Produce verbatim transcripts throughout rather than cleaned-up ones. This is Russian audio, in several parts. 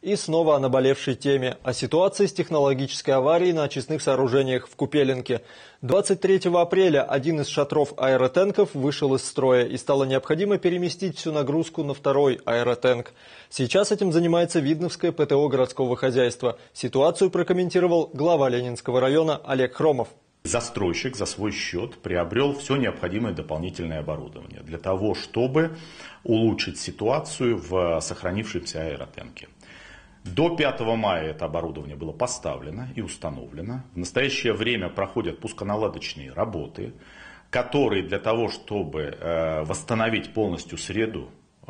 И снова о наболевшей теме, о ситуации с технологической аварией на очистных сооружениях в Купеленке. двадцать третьего апреля один из шатров аэротенков вышел из строя и стало необходимо переместить всю нагрузку на второй аэротенк. Сейчас этим занимается Видновское ПТО городского хозяйства. Ситуацию прокомментировал глава Ленинского района Олег Хромов. Застройщик за свой счет приобрел все необходимое дополнительное оборудование для того, чтобы улучшить ситуацию в сохранившемся аэротенке. До пятого мая это оборудование было поставлено и установлено. В настоящее время проходят пусконаладочные работы, которые для того, чтобы восстановить полностью среду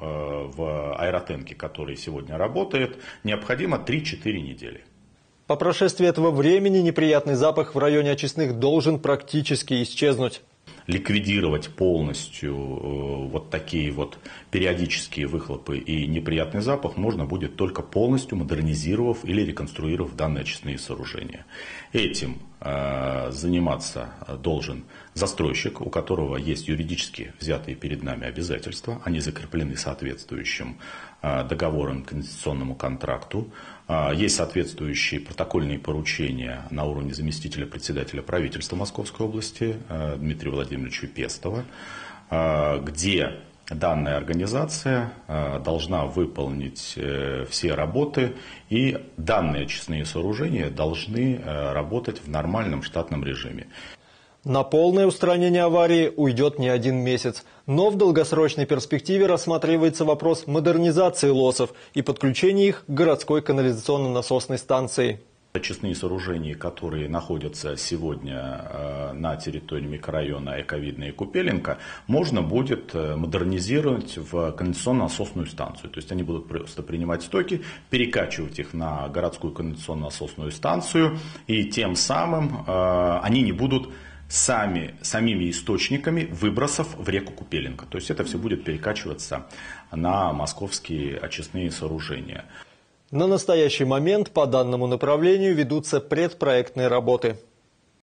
в аэротенке, который сегодня работает, необходимо три-четыре недели. По прошествии этого времени неприятный запах в районе очистных должен практически исчезнуть. Ликвидировать полностью вот такие вот периодические выхлопы и неприятный запах можно будет только полностью модернизировав или реконструировав данные очистные сооружения. Этим э, заниматься должен застройщик, у которого есть юридически взятые перед нами обязательства. Они закреплены соответствующим э, договором к инвестиционному контракту. Э, есть соответствующие протокольные поручения на уровне заместителя председателя правительства Московской области э, Дмитрия Владимировича Пестова, э, где данная организация э, должна выполнить э, все работы, и данные очистные сооружения должны э, работать в нормальном штатном режиме. На полное устранение аварии уйдет не один месяц. Но в долгосрочной перспективе рассматривается вопрос модернизации лосов и подключения их к городской канализационно-насосной станции. Очистные сооружения, которые находятся сегодня на территории микрорайона Эковидная и Купеленка, можно будет модернизировать в канализационно-насосную станцию. То есть они будут просто принимать стоки, перекачивать их на городскую канализационно-насосную станцию, и тем самым они не будут сами, самими источниками выбросов в реку Купеленка. То есть это все будет перекачиваться на московские очистные сооружения. На настоящий момент по данному направлению ведутся предпроектные работы.